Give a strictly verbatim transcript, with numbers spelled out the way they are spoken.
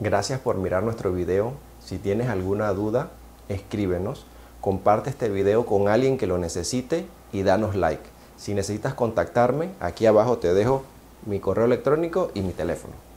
Gracias por mirar nuestro video. Si tienes alguna duda, escríbenos, comparte este video con alguien que lo necesite y danos like. Si necesitas contactarme, aquí abajo te dejo mi correo electrónico y mi teléfono.